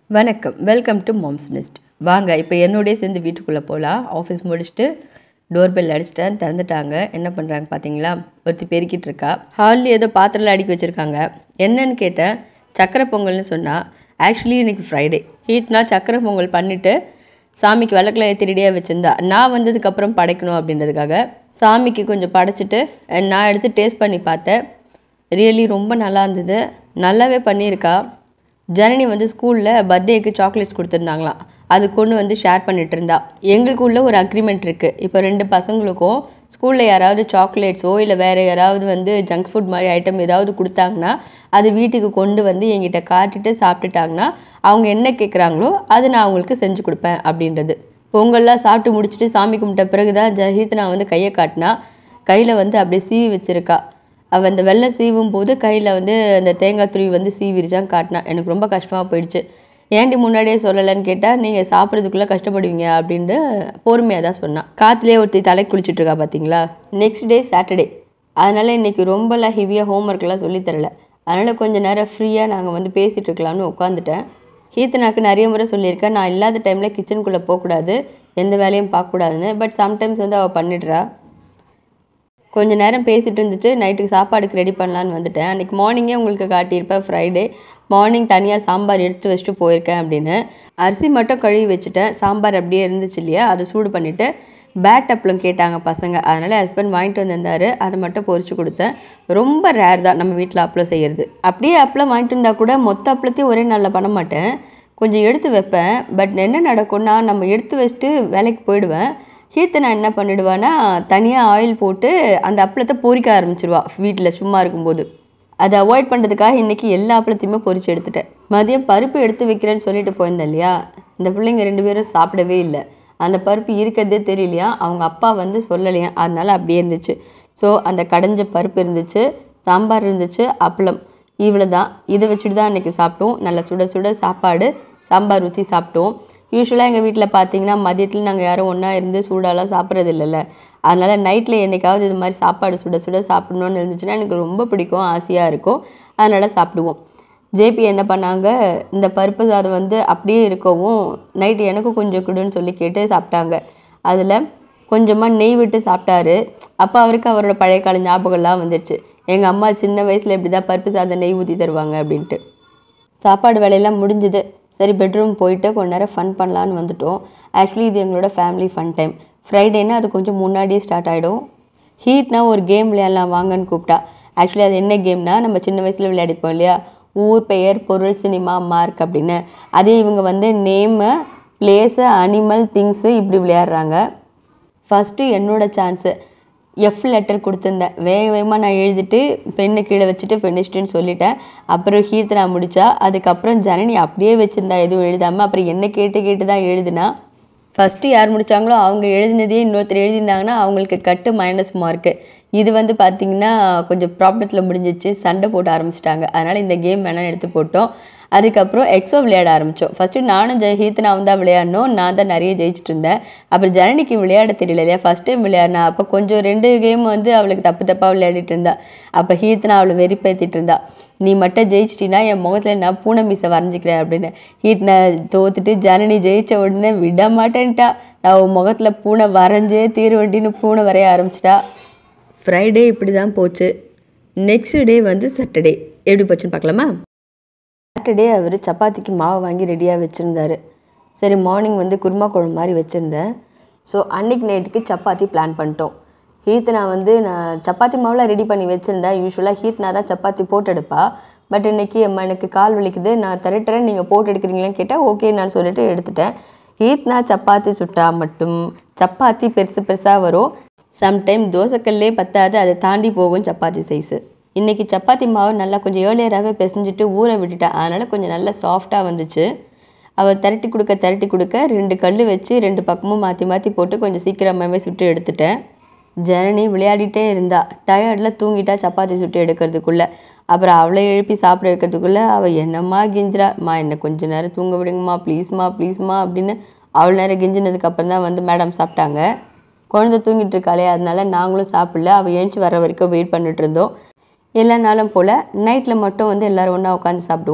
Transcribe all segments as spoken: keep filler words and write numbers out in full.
வணக்கம். Welcome to Mom's Nest. வாங்க இப்போ என்னோடய சேர்ந்து வீட்டுக்குள்ளே போகலாம். ஆஃபீஸ் முடிச்சுட்டு டோர் பெல் அடிச்சிட்டேன், திறந்துட்டாங்க. என்ன பண்ணுறாங்க பார்த்தீங்களா? ஒருத்தி பெருக்கிட்டு இருக்கா. ஹாலில் ஏதோ பாத்திரம்லாம் அடுக்கி வச்சுருக்காங்க. என்னன்னு கேட்டேன். சக்கரை பொங்கல்னு சொன்னால், ஆக்சுவலி இன்றைக்கி ஃப்ரைடே. ஹீத்னா சக்கரை பொங்கல் பண்ணிவிட்டு சாமிக்கு விளக்கில் ஏற்றி ரெடியாக வச்சுருந்தா. நான் வந்ததுக்கப்புறம் படைக்கணும் அப்படின்றதுக்காக சாமிக்கு கொஞ்சம் படைச்சிட்டு நான் எடுத்து டேஸ்ட் பண்ணி பார்த்தேன். ரியலி ரொம்ப நல்லா இருந்தது. நல்லாவே பண்ணியிருக்கா. ஜனனி வந்து ஸ்கூலில் பர்த்டேக்கு சாக்லேட்ஸ் கொடுத்துருந்தாங்களாம். அது கொண்டு வந்து ஷேர் பண்ணிகிட்டு இருந்தா. எங்களுக்குள்ள ஒரு அக்ரிமெண்ட் இருக்குது. இப்போ ரெண்டு பசங்களுக்கும் ஸ்கூலில் யாராவது சாக்லேட்ஸோ இல்லை வேறு யாராவது வந்து ஜங்க் ஃபுட் மாதிரி ஐட்டம் ஏதாவது கொடுத்தாங்கன்னா அது வீட்டுக்கு கொண்டு வந்து எங்கிட்ட காட்டிட்டு சாப்பிட்டுட்டாங்கன்னா அவங்க என்ன கேட்குறாங்களோ அது நான் அவங்களுக்கு செஞ்சு கொடுப்பேன் அப்படின்றது. பொங்கல்லாம் சாப்பிட்டு முடிச்சுட்டு சாமி கும்பிட்ட பிறகு தான் ஜஹீத் நான் வந்து கையை காட்டினா. கையில் வந்து அப்படியே சீவி வச்சுருக்கா. அவள் அந்த வெள்ளை சீவும் போது கையில் வந்து அந்த தேங்காய் துருவி வந்து சீவிரிச்சான்னு காட்டினா. எனக்கு ரொம்ப கஷ்டமாக போயிடுச்சு. ஏன்டி முன்னாடியே சொல்லலைன்னு கேட்டால், நீங்கள் சாப்பிட்றதுக்குள்ளே கஷ்டப்படுவீங்க அப்படின்ட்டு பொறுமையாக தான் சொன்னான். காற்றுலேயே ஒருத்தி தலை குளிச்சுட்ருக்கா பார்த்தீங்களா. Next day Saturday. அதனால் இன்றைக்கி ரொம்பலாம் ஹெவியாக ஹோம் ஒர்க்லாம் சொல்லித்தரலை. அதனால் கொஞ்சம் நேரம் ஃப்ரீயாக நாங்கள் வந்து பேசிகிட்டு இருக்கலாம்னு உட்காந்துட்டேன். ஹீத்தனாக்கு நிறைய முறை சொல்லியிருக்கேன், நான் இல்லாத டைமில் கிச்சனுக்குள்ளே போகக்கூடாது, எந்த வேலையும் பார்க்கக்கூடாதுன்னு. பட் சம்டைம்ஸ் வந்து அவள் பண்ணிடுறா. கொஞ்சம் நேரம் பேசிகிட்டு இருந்துட்டு நைட்டுக்கு சாப்பாடுக்கு ரெடி பண்ணலான்னு வந்துட்டேன். அன்றைக்கி மார்னிங்கே உங்களுக்கு காட்டியிருப்பேன் ஃப்ரைடே. மார்னிங் தனியாக சாம்பார் எடுத்து வச்சுட்டு போயிருக்கேன் அப்படின்னு. அரிசி மட்டும் கழுவி வச்சுட்டேன். சாம்பார் அப்படியே இருந்துச்சு இல்லையா, அதை சூடு பண்ணிவிட்டு பேட் அப்பளம் கேட்டாங்க பசங்க. அதனால் ஹஸ்பண்ட் வாங்கிட்டு வந்திருந்தார். அதை மட்டும் பொரிச்சு கொடுத்தேன். ரொம்ப ரேர் தான் நம்ம வீட்டில் அப்பளம் செய்கிறது. அப்படியே அப்பளம் வாங்கிட்டு இருந்தால் கூட மொத்த அப்பளத்தையும் ஒரே நாளில் பண்ண மாட்டேன், கொஞ்சம் எடுத்து வைப்பேன். பட் என்ன நடக்கும்னா, நம்ம எடுத்து வச்சுட்டு வேலைக்கு போயிடுவேன். ஹீத்தை நான் என்ன பண்ணிவிடுவேன்னா, தனியாக ஆயில் போட்டு அந்த அப்பளத்தை பொரிக்க ஆரம்பிச்சிடுவா வீட்டில் சும்மா இருக்கும்போது. அதை அவாய்ட் பண்ணுறதுக்காக இன்றைக்கி எல்லா அப்பளத்தையுமே பொரிச்சு எடுத்துட்டேன். மதியம் பருப்பு எடுத்து வைக்கிறேன்னு சொல்லிட்டு போயிருந்தேன் இல்லையா, இந்த பிள்ளைங்க ரெண்டு பேரும் சாப்பிடவே இல்லை. அந்த பருப்பு இருக்கிறதே தெரியலையா, அவங்க அப்பா வந்து சொல்லலையா, அதனால அப்படியே இருந்துச்சு. ஸோ அந்த கடைஞ்ச பருப்பு இருந்துச்சு, சாம்பார் இருந்துச்சு, அப்பளம், இவ்வளோ தான். இதை வச்சுட்டு தான் அன்றைக்கி சாப்பிட்டோம். நல்லா சுட சுட சாப்பாடு, சாம்பார் ஊற்றி சாப்பிட்டோம். யூஸ்வலாக எங்கள் வீட்டில் பார்த்தீங்கன்னா மதியத்தில் நாங்கள் யாரும் ஒன்றா இருந்து சூடாலாம் சாப்பிட்றது இல்லைல்ல. அதனால் நைட்டில் என்றைக்காவது இது மாதிரி சாப்பாடு சுட சுட சாப்பிட்ணுன்னு இருந்துச்சுன்னா எனக்கு ரொம்ப பிடிக்கும், ஆசையாக இருக்கும். அதனால் சாப்பிடுவோம். ஜேபி என்ன பண்ணாங்க, இந்த பருப்பு சாதம் வந்து அப்படியே இருக்கவும் நைட்டு எனக்கும் கொஞ்சம் கொடுன்னு சொல்லி கேட்டு சாப்பிட்டாங்க. அதில் கொஞ்சமாக நெய் விட்டு சாப்பிட்டாரு. அப்போ அவருக்கு அவரோட பழைய கால ஞாபகம்லாம் வந்துடுச்சு. எங்கள் அம்மா சின்ன வயசில் இப்படி தான் பருப்பு சாதம் நெய் ஊற்றி தருவாங்க அப்படின்ட்டு. சாப்பாடு வேலையெல்லாம் முடிஞ்சுது. சரி, பெட்ரூம் போயிட்டு கொஞ்ச நேரம் ஃபன் பண்ணலான்னு வந்துட்டோம். ஆக்சுவலி இது எங்களோட ஃபேமிலி ஃபன் டைம். ஃப்ரைடேனா அது கொஞ்சம் முன்னாடியே ஸ்டார்ட் ஆகிடும். ஹீத்னா ஒரு கேம் விளையாடலாம் வாங்கன்னு கூப்பிட்டா. ஆக்சுவலி அது என்ன கேம்னா, நம்ம சின்ன வயசில் விளையாடிப்போம் இல்லையா, ஊர் பெயர் பொருள் சினிமா மார்க் அப்படின்னு. அதே இவங்க வந்து நேமு பிளேஸு அனிமல் திங்ஸு இப்படி விளையாடுறாங்க. ஃபஸ்ட்டு என்னோட சான்ஸு. எஃப் லெட்டர் கொடுத்துருந்தேன். வேக வேகமாக நான் எழுதிட்டு பெண்ணை கீழே வச்சுட்டு ஃபினிஷ்டுன்னு சொல்லிட்டேன். அப்புறம் ஹீத் நான் முடித்தா. அதுக்கப்புறம் ஜனனி அப்படியே வச்சுருந்தா எதுவும் எழுதாமல். அப்புறம் என்ன கேட்டு கேட்டு தான் எழுதுனா. ஃபஸ்ட்டு யார் முடித்தாங்களோ அவங்க எழுதினதையே இன்னொருத்தர் எழுதியிருந்தாங்கன்னா அவங்களுக்கு கட்டு மைனஸ் மார்க்கு. இது வந்து பார்த்திங்கன்னா கொஞ்சம் ப்ராப்ளத்தில் முடிஞ்சிச்சு. சண்டை போட்டு ஆரம்பிச்சிட்டாங்க. அதனால் இந்த கேம் வேணான்னு எடுத்து போட்டோம். அதுக்கப்புறம் எக்ஸோ விளையாட ஆரம்பித்தோம். ஃபஸ்ட்டு நானும் ஜெ ஹீத்னாவும் தான் விளையாடணும். நான் தான் நிறைய ஜெயிச்சுட்டு இருந்தேன். அப்புறம் ஜனனிக்கு விளையாட தெரியல இல்லையா, ஃபஸ்ட் டைம் விளையாடினா. அப்போ கொஞ்சம் ரெண்டு கேம் வந்து அவளுக்கு தப்பு தப்பாக விளையாடிட்டு இருந்தா. அப்போ ஹீத்னா அவளை வெறிப்பேற்றிட்டு இருந்தா. நீ மட்டும் ஜெயிச்சிட்டினா என் முகத்தில் நான் பூனை மீசை வரைஞ்சிக்கிறேன் அப்படின்னு. ஹீத்னா தோத்துட்டு ஜனனி ஜெயித்த உடனே விட மாட்டேன்ட்டா. நான் உன் முகத்தில் பூனை வரைஞ்சே தீர்வண்டின்னு பூனை வரைய ஆரம்பிச்சிட்டா. ஃப்ரைடே இப்படி தான் போச்சு. நெக்ஸ்ட் டே வந்து சாட்டர்டே எப்படி போச்சுன்னு பார்க்கலாமா. சாட்டர்டே அவர் சப்பாத்திக்கு மாவு வாங்கி ரெடியாக வச்சுருந்தார். சரி, மார்னிங் வந்து குருமா குழம்பு மாதிரி வச்சுருந்தேன். ஸோ அன்றைக்கி நைட்டுக்கு சப்பாத்தி பிளான் பண்ணிட்டோம். ஹீத்னா வந்து நான் சப்பாத்தி மாவுலாம் ரெடி பண்ணி வச்சுருந்தேன். யூஸ்வலாக ஹீத்னா தான் சப்பாத்தி போட்டு எடுப்பா. பட் இன்றைக்கி அம்மா எனக்கு கால் வலிக்குது, நான் தரட்டுறேன், நீங்கள் போட்டு எடுக்கிறீங்களான்னு கேட்டால் ஓகே நான் சொல்லிட்டு எடுத்துட்டேன். ஹீத்னா சப்பாத்தி சுட்டா மட்டும் சப்பாத்தி பெருசு பெருசாக வரும். சம்டைம் தோசைக்கல்லே பத்தாது, அதை தாண்டி போகும் சப்பாத்தி சைஸு. இன்றைக்கி சப்பாத்தி மாவு நல்லா கொஞ்சம் ஏர்லியராகவே பிசைஞ்சிட்டு ஊற விட்டுட்டா. அதனால் கொஞ்சம் நல்லா சாஃப்டாக வந்துச்சு. அவள் திரட்டி கொடுக்க திரட்டி கொடுக்க ரெண்டு கல் வச்சு ரெண்டு பக்கமும் மாற்றி மாற்றி போட்டு கொஞ்சம் சீக்கிரமாகவே சுட்டு எடுத்துட்டேன். ஜனனி விளையாடிட்டே இருந்தா. டயர்டில் தூங்கிட்டா சப்பாத்தி சுட்டு எடுக்கிறதுக்குள்ளே. அப்புறம் அவளை எழுப்பி சாப்பிட வைக்கிறதுக்குள்ளே அவள் என்னம்மா கிஞ்சிராம்மா, என்னை கொஞ்சம் நேரம் தூங்க விடுங்கம்மா ப்ளீஸ்மா ப்ளீஸ்மா அப்படின்னு. அவ்வளோ நேரம் கிஞ்சினதுக்கப்புறம் தான் வந்து மேடம் சாப்பிட்டாங்க. குழந்தை தூங்கிட்டு இருக்காளே, அதனால நாங்களும் சாப்பிடல. அவள் எழுந்துச்சி வர வரைக்கும் வெயிட் பண்ணிட்டு இருந்தோம். எல்லா நாளும் போல் நைட்டில் மட்டும் வந்து எல்லோரும் ஒன்றா உட்காந்து சாப்பிடுவோம்.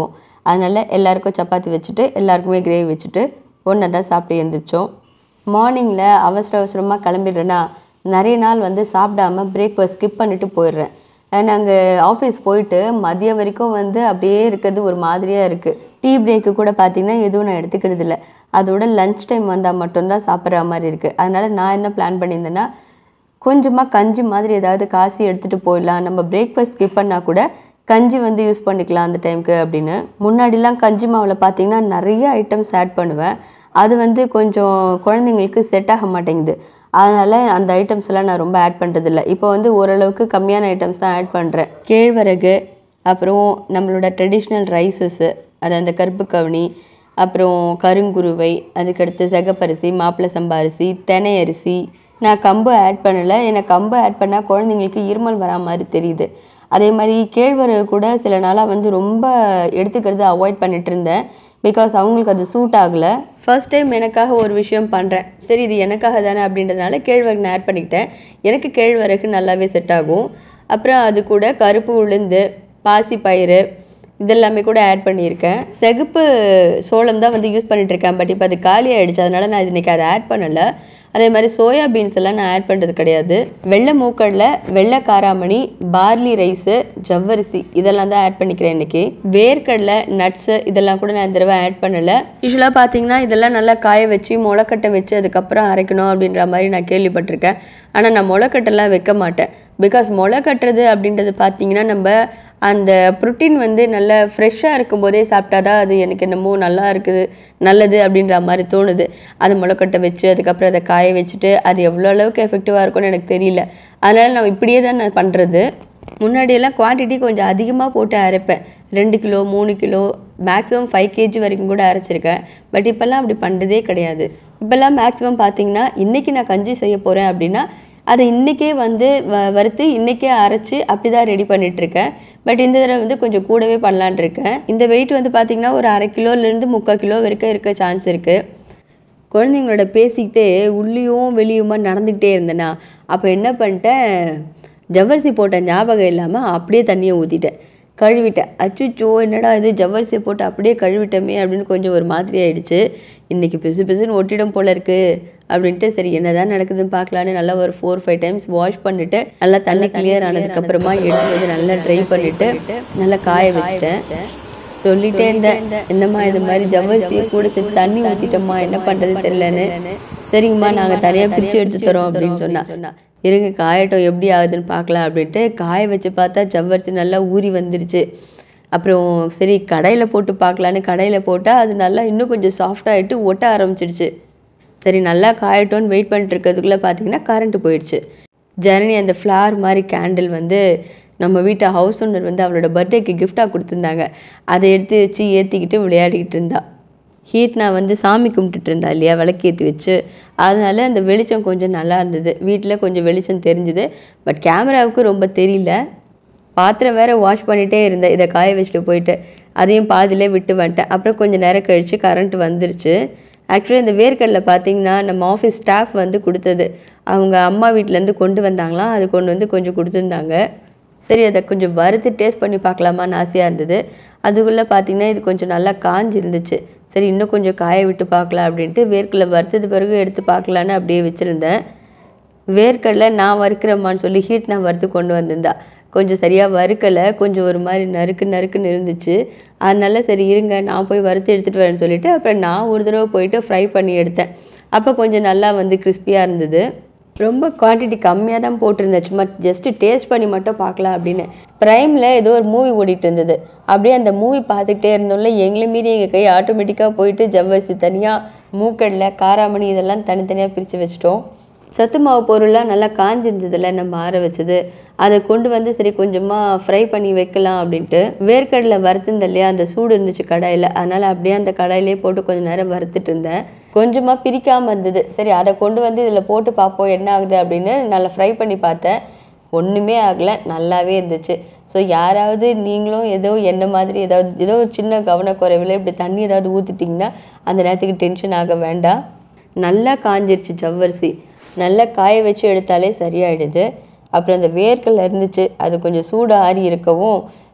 அதனால் எல்லாருக்கும் சப்பாத்தி வச்சுட்டு எல்லாருக்குமே கிரேவி வச்சுட்டு ஒன்றா தான் சாப்பிட்டு எழுந்திரிச்சோம். மார்னிங்கில் அவசர அவசரமாக கிளம்பிடுறேன்னா நிறைய நாள் வந்து சாப்பிடாம பிரேக்ஃபாஸ்ட் ஸ்கிப் பண்ணிவிட்டு போயிடுறேன். நாங்கள் ஆஃபீஸ் போயிட்டு மதியம் வரைக்கும் வந்து அப்படியே இருக்கிறது ஒரு மாதிரியாக இருக்குது. டீ பிரேக்கு கூட பார்த்திங்கன்னா எதுவும் நான் எடுத்துக்கிறது இல்லை. அதோட லன்ச் டைம் வந்தால் மட்டும்தான் சாப்பிட்ற மாதிரி இருக்குது. அதனால் நான் என்ன பிளான் பண்ணியிருந்தேன்னா கொஞ்சமாக கஞ்சி மாதிரி ஏதாவது காசி எடுத்துகிட்டு போயிடலாம், நம்ம பிரேக்ஃபாஸ்ட் ஸ்கிப் பண்ணால் கூட கஞ்சி வந்து யூஸ் பண்ணிக்கலாம் அந்த டைமுக்கு அப்படின்னு. முன்னாடிலாம் கஞ்சி மாவில் பார்த்திங்கன்னா நிறைய ஐட்டம்ஸ் ஆட் பண்ணுவேன். அது வந்து கொஞ்சம் குழந்தைங்களுக்கு செட் ஆக மாட்டேங்குது. அதனால் அந்த ஐட்டம்ஸ் எல்லாம் நான் ரொம்ப ஆட் பண்ணுறதில்ல. இப்போ வந்து ஓரளவுக்கு கம்மியான ஐட்டம்ஸ் தான் ஆட் பண்ணுறேன். கேழ்வரகு, அப்புறம் நம்மளோட ட்ரெடிஷ்னல் ரைஸஸ்ஸு, அது அந்த கருப்பு கவுனி, அப்புறம் கருங்குருவை, அதுக்கடுத்து சிகப்பரிசி, மாப்பிள்ளை சம்பா அரிசி, தினை அரிசி. நான் கம்பு ஆட் பண்ணலை. ஏன்னா கம்பு ஆட் பண்ணால் குழந்தைங்களுக்கு இருமல் வரா மாதிரி தெரியுது. அதே மாதிரி கேழ்வரகு கூட சில நாளாக வந்து ரொம்ப எடுத்துக்கிறது அவாய்ட் பண்ணிட்டு இருந்தேன். பிகாஸ் அவங்களுக்கு அது சூட் ஆகலை. ஃபர்ஸ்ட் டைம் எனக்காக ஒரு விஷயம் பண்ணுறேன், சரி இது எனக்காக தானே அப்படின்றதுனால கேழ்வரகு நான் ஆட் பண்ணிக்கிட்டேன். எனக்கு கேழ்வரகு நல்லாவே செட் ஆகும். அப்புறம் அது கூட கருப்பு உளுந்து, பாசிப்பயிறு இதெல்லாமே கூட ஆட் பண்ணியிருக்கேன். சிகப்பு சோளம் தான் வந்து யூஸ் பண்ணிகிட்ருக்கேன். பட் இப்போ அது காலி ஆகிடுச்சு, அதனால் நான் இன்றைக்கி அதை ஆட் பண்ணலை. அதே மாதிரி சோயா பீன்ஸ் எல்லாம் நான் ஆட் பண்ணுறது கிடையாது. வெள்ளை மூக்கடலை, வெள்ளை காராமணி, பார்லி ரைஸு, ஜவ்வரிசி இதெல்லாம் தான் ஆட் பண்ணிக்கிறேன் இன்றைக்கி. வேர்க்கடலை, நட்ஸு இதெல்லாம் கூட நான் இந்த தடவை ஆட் பண்ணலை. யூஸ்வலாக பார்த்தீங்கன்னா இதெல்லாம் நல்லா காய வச்சு முளைக்கட்டை வச்சு அதுக்கப்புறம் அரைக்கணும் அப்படின்ற மாதிரி நான் கேள்விப்பட்டிருக்கேன். ஆனால் நான் முளைக்கட்டெல்லாம் வைக்க மாட்டேன். பிகாஸ் முளை கட்டுறது அப்படின்றது பார்த்தீங்கன்னா நம்ம அந்த ப்ரோட்டீன் வந்து நல்லா ஃப்ரெஷ்ஷாக இருக்கும்போதே சாப்பிட்டா தான் அது எனக்கு என்னமோ நல்லா இருக்குது, நல்லது அப்படின்ற மாதிரி தோணுது. அது முளைக்கட்டை வச்சு அதுக்கப்புறம் அதை காய வச்சுட்டு அது எவ்வளோ அளவுக்கு எஃபெக்டிவாக இருக்கும்னு எனக்கு தெரியல. அதனால் நான் இப்படியே தான் நான் பண்ணுறது. முன்னாடியெல்லாம் குவான்டிட்டி கொஞ்சம் அதிகமாக போட்டு அரைப்பேன். ரெண்டு கிலோ மூணு கிலோ மேக்ஸிமம் ஃபைவ் கேஜி வரைக்கும் கூட அரைச்சிருக்கேன். பட் இப்போல்லாம் அப்படி பண்ணுறதே கிடையாது. இப்போல்லாம் மேக்ஸிமம் பார்த்தீங்கன்னா இன்றைக்கி நான் கஞ்சி செய்ய போகிறேன் அப்படின்னா அதை இன்றைக்கே வந்து வ வறுத்து இன்றைக்கே அரைச்சி அப்படி தான் ரெடி பண்ணிகிட்ருக்கேன். பட் இந்த தடவை வந்து கொஞ்சம் கூடவே பண்ணலான் இருக்கேன். இந்த வெயிட் வந்து பார்த்திங்கன்னா ஒரு அரை கிலோலேருந்து முக்கால் கிலோ வரைக்கும் இருக்க சான்ஸ் இருக்குது. குழந்தைங்களோட பேசிக்கிட்டே உள்ளேயும் வெளியுமா நடந்துக்கிட்டே இருந்தேன்னா அப்போ என்ன பண்ணிட்டேன், ஜவ்வரிசி போட்ட ஞாபகம் இல்லாமல் அப்படியே தண்ணியை ஊற்றிட்டேன், கழுவிட்டேன். அச்சுச்சோ என்னடா இது ஜவ்வரிசியை போட்டு அப்படியே கழுவிட்டோமே அப்படின்னு கொஞ்சம் ஒரு மாதிரி ஆகிடுச்சு. இன்றைக்கி பிசு பிசுன்னு ஒட்டிடம் போல் இருக்குது அப்படின்ட்டு சரி என்ன தான் நடக்குதுன்னு பார்க்கலான்னு நல்லா ஒரு ஃபோர் ஃபைவ் டைம்ஸ் வாஷ் பண்ணிவிட்டு நல்லா தண்ணி கிளியர் ஆனதுக்கப்புறமா எடுத்து வந்து நல்லா ட்ரை பண்ணிவிட்டு நல்லா காய வச்சுட்டேன். சொல்லிகிட்டே இருந்தேன், என்னம்மா இது மாதிரி ஜவ்வரிசியை கூட சேர்த்து தண்ணி ஊற்றிட்டோம்மா, என்ன பண்ணுறது தெரியலன்னு. சரிங்கம்மா நாங்கள் தனியாக பிரித்து எடுத்து தரோம் அப்படின்னு சொன்னா சொன்னா இருங்க காயட்டும் எப்படி ஆகுதுன்னு பார்க்கலாம் அப்படின்ட்டு காய வச்சு பார்த்தா ஜவ்வரிசி நல்லா ஊறி வந்துருச்சு. அப்புறம் சரி கடையில் போட்டு பார்க்கலான்னு கடையில் போட்டால் அது நல்லா இன்னும் கொஞ்சம் சாஃப்டாகிட்டு ஒட்ட ஆரம்பிச்சிடுச்சு. சரி நல்லா காயட்டோன்னு வெயிட் பண்ணிட்டு இருக்கிறதுக்குள்ளே பார்த்தீங்கன்னா கரண்ட்டு போயிடுச்சு. ஜனனி அந்த ஃப்ளார் மாதிரி கேண்டில் வந்து நம்ம வீட்டு ஹவுஸ் ஓனர் வந்து அவளோட பர்த்டேக்கு கிஃப்டாக கொடுத்துருந்தாங்க. அதை எடுத்து வச்சு ஏற்றிக்கிட்டு விளையாடிக்கிட்டு இருந்தா. ஹீட் நான் வந்து சாமி கும்பிட்டுட்டு இருந்தா இல்லையா விளக்கேற்றி வச்சு, அதனால அந்த வெளிச்சம் கொஞ்சம் நல்லா இருந்தது. வீட்டில் கொஞ்சம் வெளிச்சம் தெரிஞ்சுது. பட் கேமராவுக்கு ரொம்ப தெரியல. பாத்திரம் வேறு வாஷ் பண்ணிகிட்டே இருந்தேன் இதை காய வச்சுட்டு போயிட்டு, அதையும் பாதியிலே விட்டு வந்துட்டேன். அப்புறம் கொஞ்சம் நேரம் கழித்து கரண்ட் வந்துருச்சு. ஆக்சுவலி இந்த வேர்க்கடலை பார்த்திங்கன்னா நம்ம ஆஃபீஸ் ஸ்டாஃப் வந்து கொடுத்தது, அவங்க அம்மா வீட்டிலேருந்து கொண்டு வந்தாங்களாம். அது கொண்டு வந்து கொஞ்சம் கொடுத்துருந்தாங்க. சரி அதை கொஞ்சம் வறுத்து டேஸ்ட் பண்ணி பார்க்கலாமான்னு ஆசையாக இருந்தது. அதுக்குள்ளே பார்த்திங்கன்னா இது கொஞ்சம் நல்லா காஞ்சி இருந்துச்சு. சரி இன்னும் கொஞ்சம் காய விட்டு பார்க்கலாம் அப்படின்ட்டு வேர்க்கடலை வறுத்தது பிறகு எடுத்து பார்க்கலான்னு அப்படியே வச்சுருந்தேன். வேர்க்கடலை நான் வறுக்கிறம்மான்னு சொல்லி ஹீட் நான் வறுத்து கொண்டு வந்திருந்தா. கொஞ்சம் சரியாக வறுக்கலை, கொஞ்சம் ஒரு மாதிரி நறுக்கு நறுக்குன்னு இருந்துச்சு. அதனால சரி இருங்க நான் போய் வறுத்து எடுத்துகிட்டு வரேன்னு சொல்லிவிட்டு அப்புறம் நான் ஒரு தடவை போயிட்டு ஃப்ரை பண்ணி எடுத்தேன். அப்போ கொஞ்சம் நல்லா வந்து கிறிஸ்பியாக இருந்தது. ரொம்ப குவான்டிட்டி கம்மியாக தான் போட்டிருந்தேன், சும்மா ஜஸ்ட்டு டேஸ்ட் பண்ணி மட்டும் பார்க்கலாம் அப்படின்னு. ப்ரைமில் ஏதோ ஒரு மூவி ஓடிட்டு இருந்தது. அப்படியே அந்த மூவி பார்த்துக்கிட்டே இருந்தோம்ல எங்களை மீறி எங்கள் கை ஆட்டோமேட்டிக்காக போயிட்டு ஜவ்வரிசி தனியாக, மூக்கடலை, காராமணி இதெல்லாம் தனித்தனியாக பிரித்து வச்சிட்டோம். சத்து மாவு பொருள்லாம் நல்லா காஞ்சிருந்ததில்ல நம்ம ஆற வச்சது, அதை கொண்டு வந்து சரி கொஞ்சமாக ஃப்ரை பண்ணி வைக்கலாம் அப்படின்ட்டு. வேர்க்கடலை வறுத்துருந்த இல்லையா அந்த சூடு இருந்துச்சு கடாயில், அதனால் அப்படியே அந்த கடாயிலே போட்டு கொஞ்சம் நேரம் வறுத்துட்டு இருந்தேன். கொஞ்சமாக பிரிக்காமல் இருந்தது. சரி அதை கொண்டு வந்து இதில் போட்டு பார்ப்போம் என்ன ஆகுது அப்படின்னு நல்லா ஃப்ரை பண்ணி பார்த்தேன். ஒன்றுமே ஆகலை, நல்லாவே இருந்துச்சு. ஸோ யாராவது நீங்களும் ஏதோ என்ன மாதிரி ஏதாவது ஏதோ சின்ன கவனக்குறைவில் இப்படி தண்ணி ஏதாவது ஊற்றிட்டிங்கன்னா அந்த நேரத்துக்கு டென்ஷன் ஆக வேண்டாம். நல்லா காஞ்சிருச்சு ஜவ்வரிசி, நல்லா காய வச்சு எடுத்தாலே சரியாயிடுது. அப்புறம் அந்த வேர்க்கடலை இருந்துச்சு, அது கொஞ்சம் சூடு ஆறி இருக்கவும்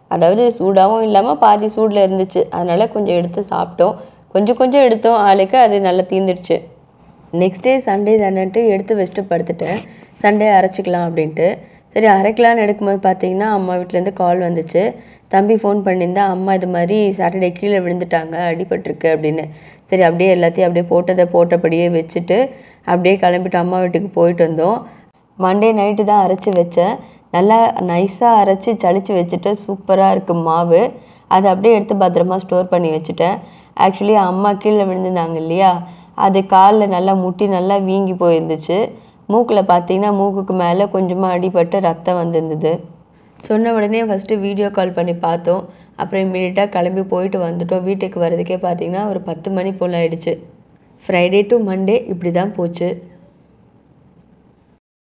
அதாவது சூடாகவும் இல்லாமல் பாதி சூடில் இருந்துச்சு. அதனால் கொஞ்சம் எடுத்து சாப்பிட்டோம். கொஞ்சம் கொஞ்சம் எடுத்தோம் ஆளுக்கு, அது நல்லா தீர்ந்துடுச்சு. நெக்ஸ்ட் டே சண்டே தானேன்ட்டு எடுத்து வச்சுட்டு படுத்துட்டேன். சண்டே அரைச்சிக்கலாம் அப்படின்ட்டு. சரி அரைக்கலான்னு எடுக்கும்போது பார்த்தீங்கன்னா அம்மா வீட்டிலேருந்து கால் வந்துச்சு. தம்பி ஃபோன் பண்ணியிருந்தா, அம்மா இது மாதிரி சாட்டர்டே கீழே விழுந்துட்டாங்க, அடிபட்டிருக்கு அப்படின்னு. சரி அப்படியே எல்லாத்தையும் அப்படியே போட்டதை போட்டபடியே வச்சுட்டு அப்படியே கிளம்பிட்டு அம்மா வீட்டுக்கு போயிட்டு வந்தோம். மண்டே நைட்டு தான் அரைச்சி வச்சேன். நல்லா நைஸாக அரைச்சி சளிச்சு வச்சுட்டு சூப்பராக இருக்குது மாவு. அதை அப்படியே எடுத்து பத்திரமா ஸ்டோர் பண்ணி வச்சுட்டேன். ஆக்சுவலி அம்மா கீழே விழுந்துருந்தாங்க இல்லையா, அது காலில் நல்லா முட்டி நல்லா வீங்கி போயிருந்துச்சு. மூக்கில் பார்த்தீங்கன்னா மூக்குக்கு மேலே கொஞ்சமாக அடிபட்டு ரத்தம் வந்திருந்தது. சொன்ன உடனே ஃபஸ்ட்டு வீடியோ கால் பண்ணி பார்த்தோம். அப்புறம் இம்மீடியட்டாக கிளம்பி போயிட்டு வந்துட்டோம். வீட்டுக்கு வர்றதுக்கே பார்த்தீங்கன்னா ஒரு பத்து மணி போல் ஆயிடுச்சு. ஃப்ரைடே டு மண்டே இப்படி தான் போச்சு.